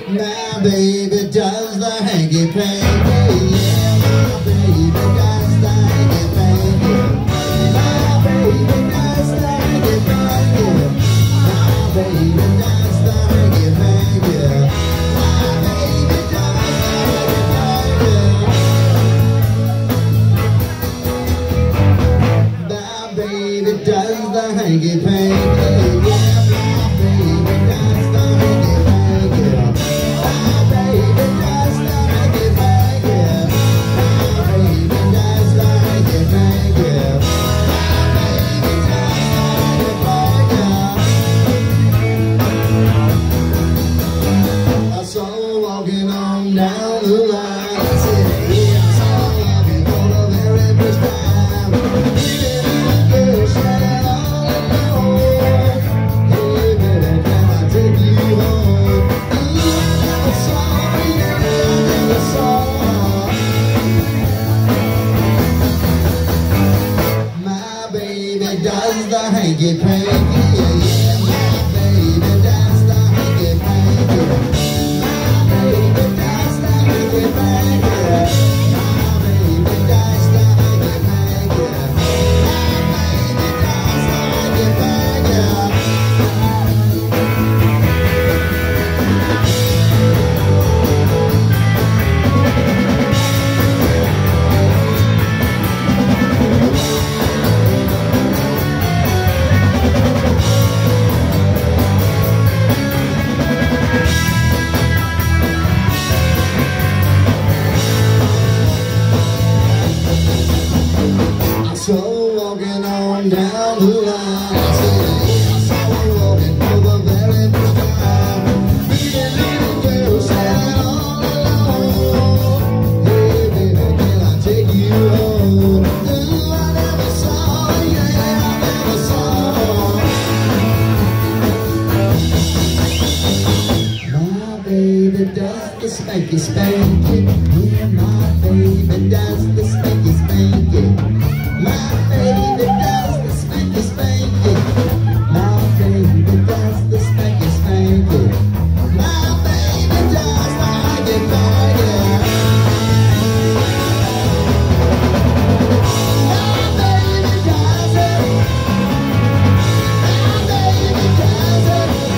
My baby does the hanky panky. Yeah, my baby does the hanky panky. My baby does the hanky panky. My baby does the hanky panky. My baby does the hanky panky. Yeah, my baby does the hanky panky. My baby does the hanky panky. My baby does the hanky panky. My baby does the hanky panky. I saw her walking on down the line. I said, yeah, I saw her walking for the very first time. Girl, shout it all alone. Hey, baby, can I take you home? Ooh, I never saw her, yeah, I never saw her. My baby does the hanky panky. Yeah, my baby does the hanky panky. My baby does the hanky panky. My baby does the hanky panky. So walking on down the line, I said, yeah, I saw her walking for the very first time. Pretty little girl sat all alone. Hey, baby, can I take you home? Ooh, I never saw her, yeah, I never saw her. My baby does the spanky spanky. Yeah, my baby does the spanky spanky. My baby does the spanky spanky. My baby does the spanky spanky. My baby does the hanky panky. My baby does it. My baby does it.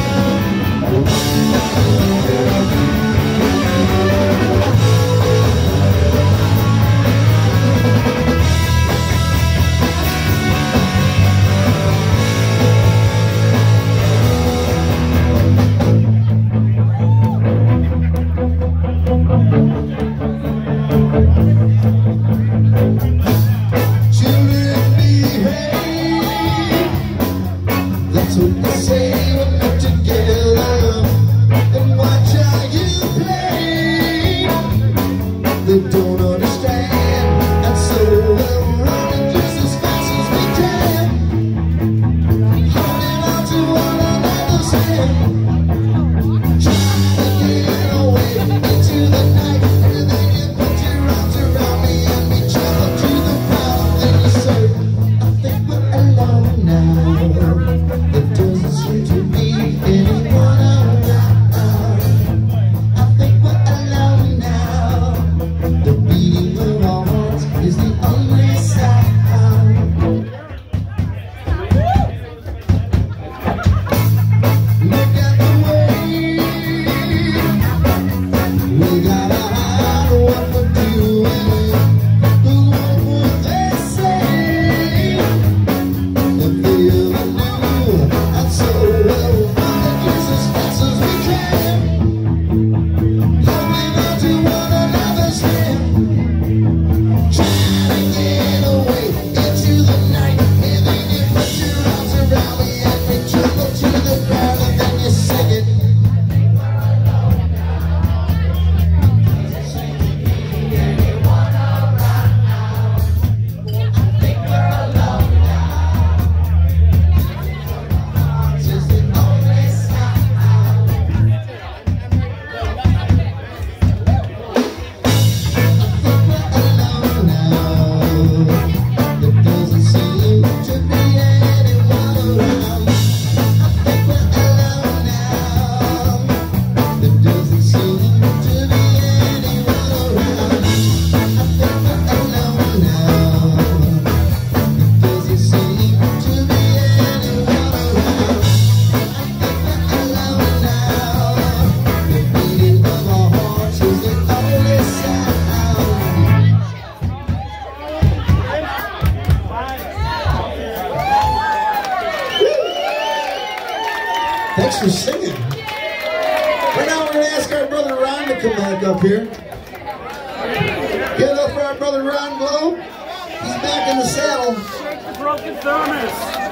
Joe come back up here. Give it up for our brother Ron Glow. He's back in the saddle. Shake the broken thermos.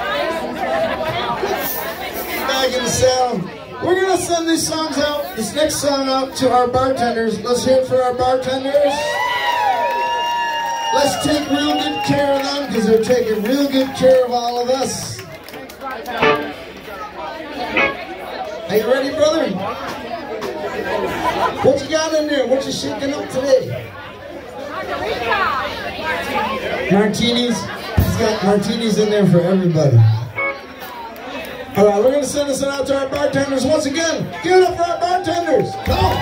Back in the saddle. We're gonna send these songs out, this next song out to our bartenders. Let's hear it for our bartenders. Let's take real good care of them because they're taking real good care of all of us. Are you ready, brother? What you got in there? What you shaking up today? Martinis. He's got martinis in there for everybody. All right, we're going to send this one out to our bartenders once again. Give it up for our bartenders. Come on.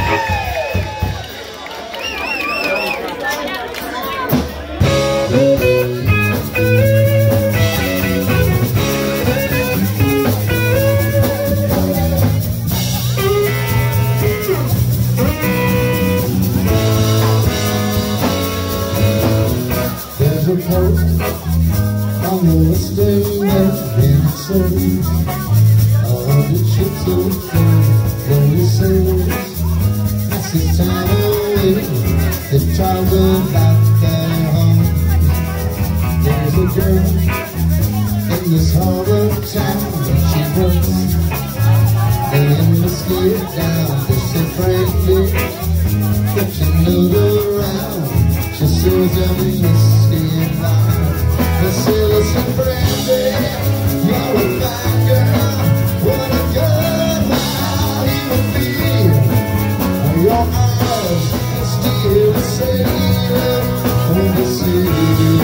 There's a post on the western left-hand all the ships are full, lonely sailors, that's the time away, they talk about their home. There's a girl in this harbor town, and she works, they investigate down, they say frankly, but you know her around, she serves every whiskey and wine. They say, listen, Brandy, you're a fine girl. What a good while you would be. Your eyes still sail on the sea.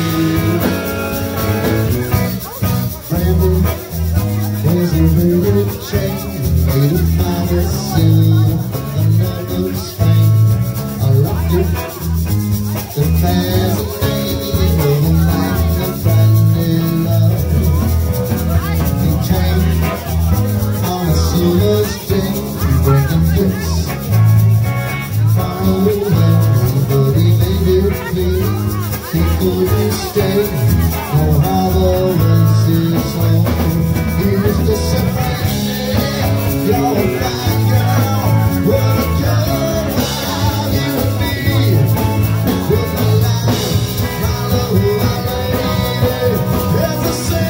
Brandy, there's a really chain made of fine silver, another Spain. I love you. The fascinating of a man of brandy love. He came on a summer's day, breaking gifts far away, but he made it clear he couldn't stay. No harbor was his home. He was just a brandy, you're a fine girl. What a good while you would be. With my life, my love, my lady, as I say.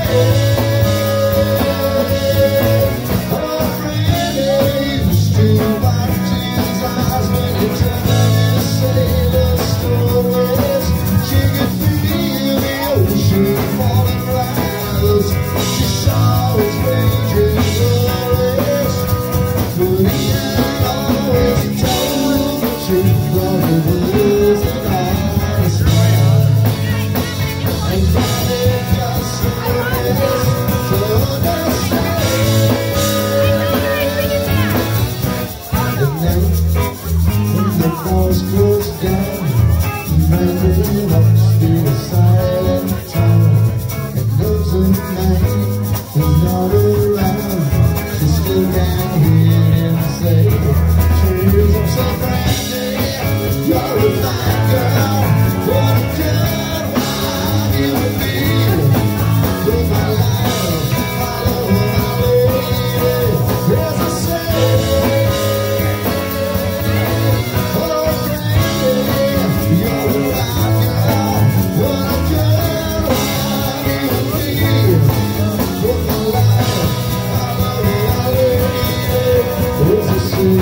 Oh, Brandy, you still watch his eyes when you turn and say the stories. She could feel the ocean falling rise. She saw his raging glories, but he had always told the truth of the words and honest man. And Brandy got some ways to understand. At night, when the bars close down, Brandy walks through a silent town. And knows a night he's not around. She still can hear him say, cheers up, say, Brandy, you're a fine girl. What a good while you would be. With my life, my love, my lady, as I say. Oh, Brandy, you're a fine girl. What a good while you would be. With my life, my love, my lady, as I say.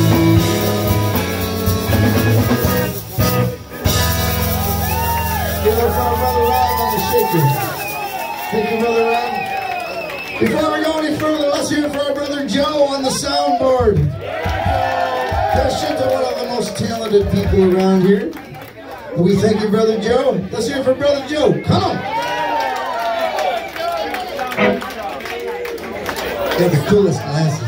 Give it up for our brother Ryan on the shaker. Thank you, brother Ryan. Before we go any further, let's hear it for our brother Joe on the soundboard. Just to one of the most talented people around here. And we thank you, brother Joe. Let's hear it for brother Joe. Come on. Got the coolest glasses.